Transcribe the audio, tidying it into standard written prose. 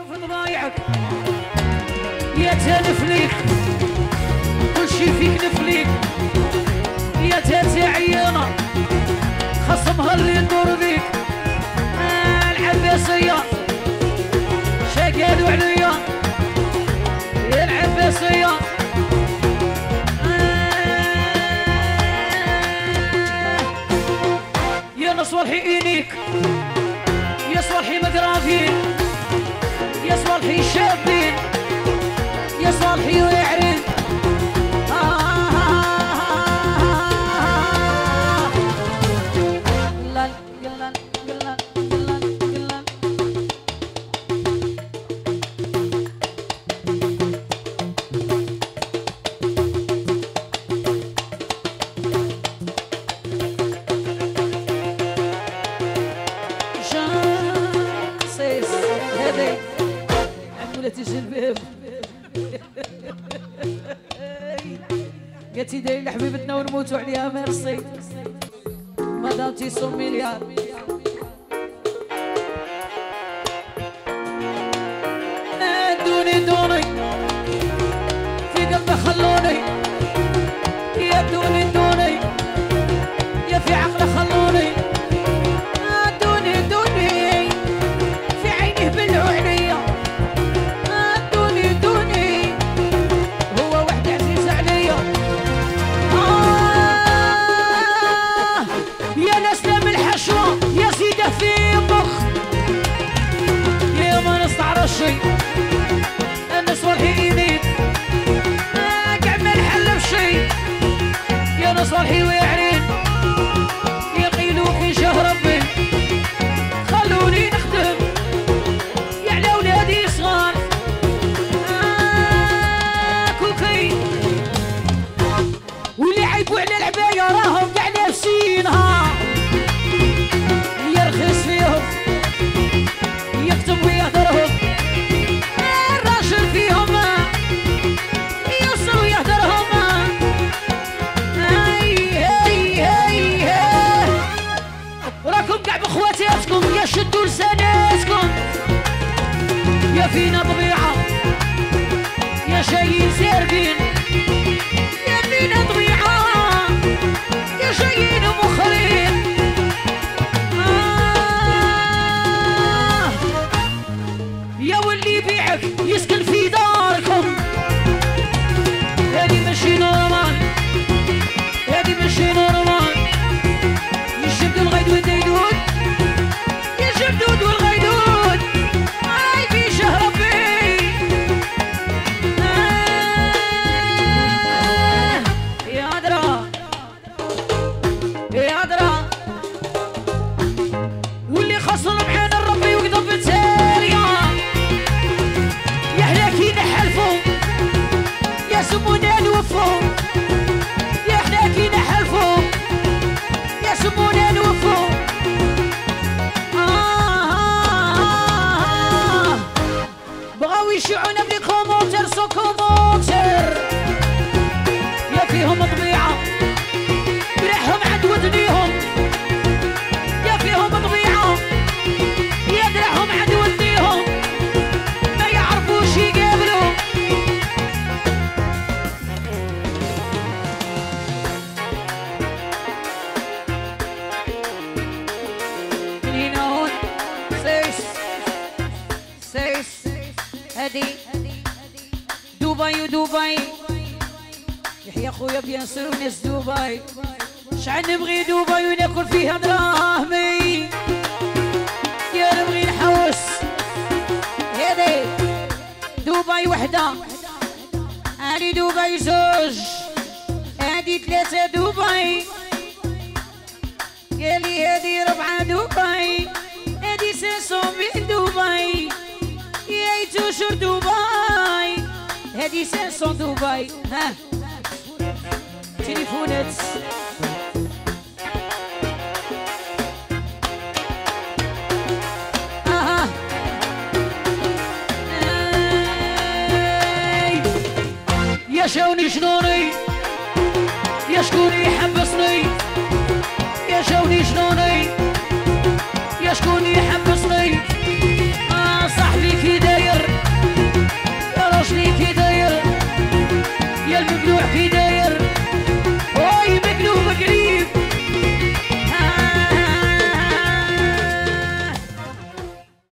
في ضبايعك يا تنفليك كل شي فيك نفليك يا تاتي عيانة خصمها اللي يدور بيك العباسية شاكادو عليا يا العباسية يا صالحي إينيك يا صالحي مقرافين يا صالحي شابين يا صالحي ويعرين قالتي داير لحبيبتنا ونموتوا عليها ميرسي مدام تيسون مليار دوني دوني في قلبي خلوني يا دوني دوني يا في عقلي خلوني دوني دوني في عينيه بلعوا عليا دوني دوني هو واحد عزيز عليا يا ناس من الحشوة يا سيدة في مخ يا ما نستعرض شي انا صالحي ايديك قاعد ما نحل بشي يا ناس صالحي ويعرين يقيلوا في شهر ربي خلوني نخدم يا على ولادي صغار كوكي واللي عيبوا على العباية راهم قاع لابسينها يرخص فيهم يكتب ويهدرهم الراجل فيهم يوصل ويهدرهم راكم قاع بخواتاتكم يا شدوا لساناتكم يا فينا طبيعة يا جايين ساربين يا فينا طبيعة يا جايين مخرين يا واللي يبيعك يسكن في داركم هادي ماشي نورمال هادي ماشي نورمال يشدوا الغيد والديدود يشدود والغيدود هاي في شهر ربي يا درا يا درا واللي خسر محن الربي وقضب بالتالية يا هلاكي نحلفوا يا سمونا نوفوا يا هلاكي نحلفوا يا سمونا نوفوا بغاو يشيعونا بلي كومونتر سو كومونتر يا فيهم طبيعة بريحهم عند ودنيهم يا فيهم طبيعة يا درعهم عند ودنيهم ما يعرفوش يقابلوا هنا هون سيس هادي دبي ودبي يحيى خويا بياسر وناس دبي شحال نبغي دبي وناكل فيها دراهمي يا نبغي نحوس هادي دبي وحده هادي دبي زوج هادي ثلاثة دبي قالي هادي ربعة دبي هادي 500 من دبي ياي توشر دبي هادي 500 دبي ها تليفونات يا شوني شنوني يا شكون يحب